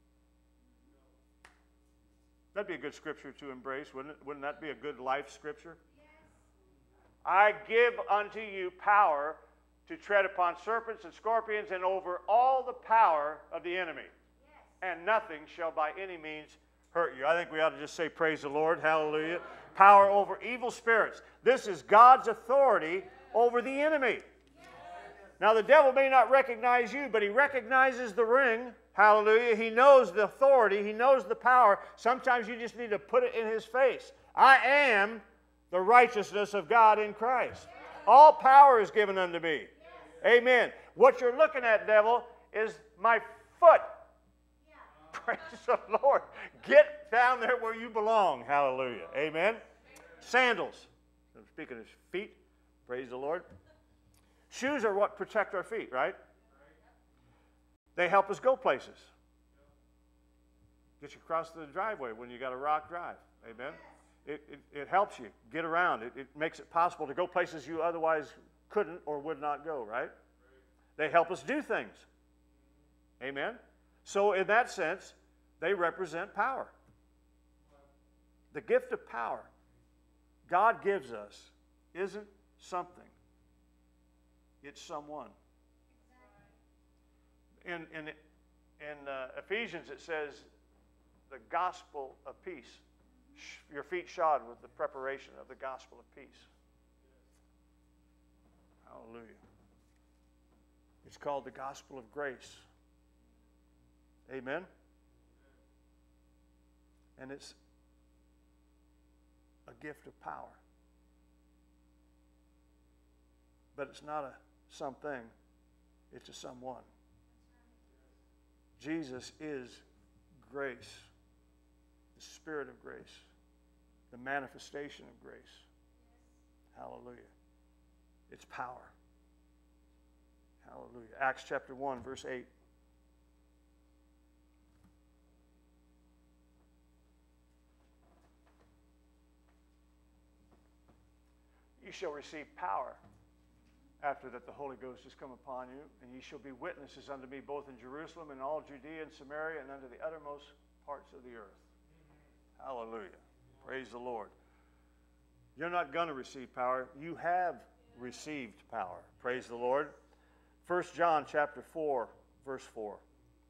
That'd be a good scripture to embrace, wouldn't it? Wouldn't that be a good life scripture? Yes. I give unto you power to tread upon serpents and scorpions and over all the power of the enemy. Yes. And nothing shall by any means hurt you. I think we ought to just say praise the Lord. Hallelujah. Power over evil spirits. This is God's authority over the enemy. Yes. Now the devil may not recognize you, but he recognizes the ring. Hallelujah. He knows the authority. He knows the power. Sometimes you just need to put it in his face. I am the righteousness of God in Christ. All power is given unto me. Amen. What you're looking at, devil, is my foot. Praise the Lord. Get down there where you belong. Hallelujah. Amen. Sandals. Speaking of feet, praise the Lord. Shoes are what protect our feet, right? They help us go places. Get you across the driveway when you got a rock drive. Amen. It, it, it helps you get around. It, it makes it possible to go places you otherwise couldn't or would not go, right? They help us do things. Amen. So in that sense, they represent power. The gift of power God gives us isn't something. It's someone. In, in, in uh, Ephesians it says, the gospel of peace. Your feet shod with the preparation of the gospel of peace. Hallelujah. It's called the gospel of grace. Amen? And it's a gift of power. But it's not a something, it's a someone. Jesus is grace, the Spirit of grace, the manifestation of grace. Hallelujah. It's power. Hallelujah. Acts chapter one, verse eight. You shall receive power after that the Holy Ghost has come upon you, and ye shall be witnesses unto me both in Jerusalem and all Judea and Samaria and unto the uttermost parts of the earth. Hallelujah. Praise the Lord. You're not going to receive power. You have received power. Praise the Lord. First John chapter four, verse four.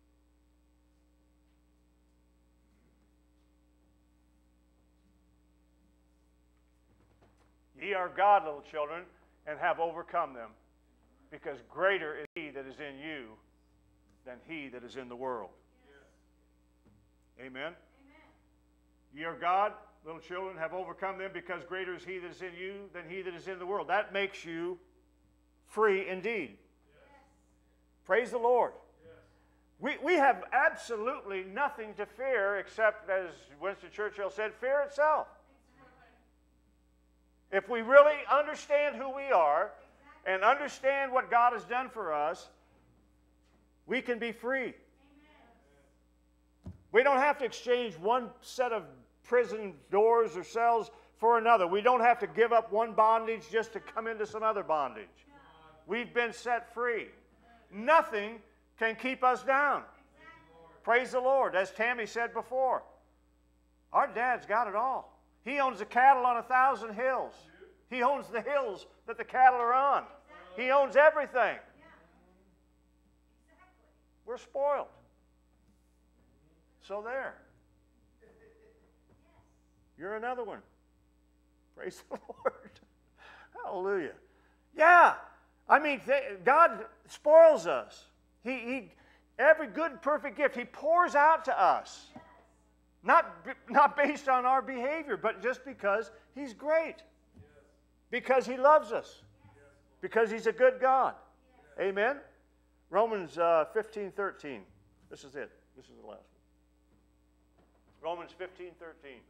Ye are God, little children, and have overcome them, because greater is he that is in you than he that is in the world. Yes. Amen? Amen. Ye are God, little children, have overcome them, because greater is he that is in you than he that is in the world. That makes you free indeed. Yes. Praise the Lord. Yes. We, we have absolutely nothing to fear except, as Winston Churchill said, fear itself. If we really understand who we are, and understand what God has done for us, we can be free. We don't have to exchange one set of prison doors or cells for another. We don't have to give up one bondage just to come into some other bondage. We've been set free. Nothing can keep us down. Praise the Lord. As Tammy said before, our dad's got it all. He owns the cattle on a thousand hills. He owns the hills that the cattle are on. He owns everything. We're spoiled. So there. You're another one. Praise the Lord. Hallelujah. Yeah. I mean, God spoils us. He, he, every good, perfect gift, He pours out to us. Not, not based on our behavior, but just because He's great. Because He loves us. Because He's a good God. Amen? Romans uh, fifteen thirteen. This is it. This is the last one. Romans fifteen thirteen.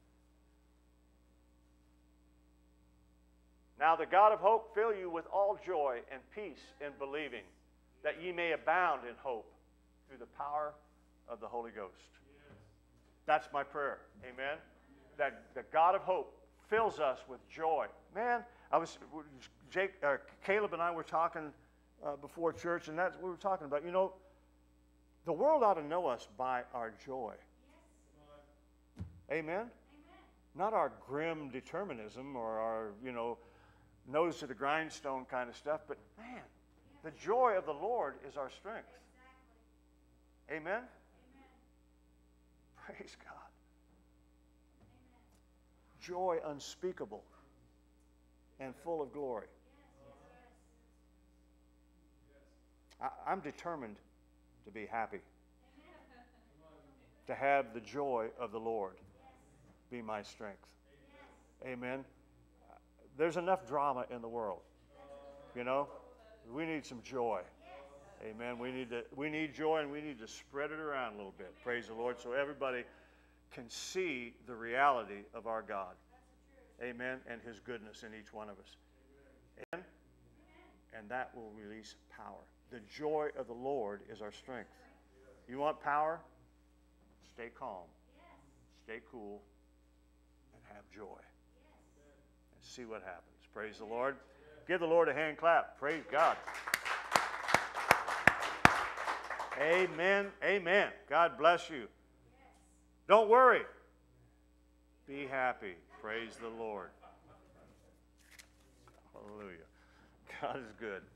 Now the God of hope fill you with all joy and peace in believing, that ye may abound in hope through the power of the Holy Ghost. That's my prayer. Amen? That the God of hope fills us with joy. Man, I was Jake, uh, Caleb and I were talking uh, before church, and that's what we were talking about. You know, the world ought to know us by our joy. Amen? Amen? Not our grim determinism or our, you know, nose to the grindstone kind of stuff, but man, the joy of the Lord is our strength. Exactly. Amen? Amen? Praise God. Amen. Joy unspeakable and full of glory. I, I'm determined to be happy. To have the joy of the Lord be my strength. Amen. There's enough drama in the world. You know, we need some joy. Amen. We need to, we need joy, and we need to spread it around a little bit. Praise the Lord, so everybody can see the reality of our God. Amen. And His goodness in each one of us. Amen. And that will release power. The joy of the Lord is our strength. You want power? Stay calm. Stay cool. And have joy. And see what happens. Praise the Lord. Give the Lord a hand clap. Praise God. Amen. Amen. God bless you. Don't worry. Be happy. Praise the Lord. Hallelujah. God is good.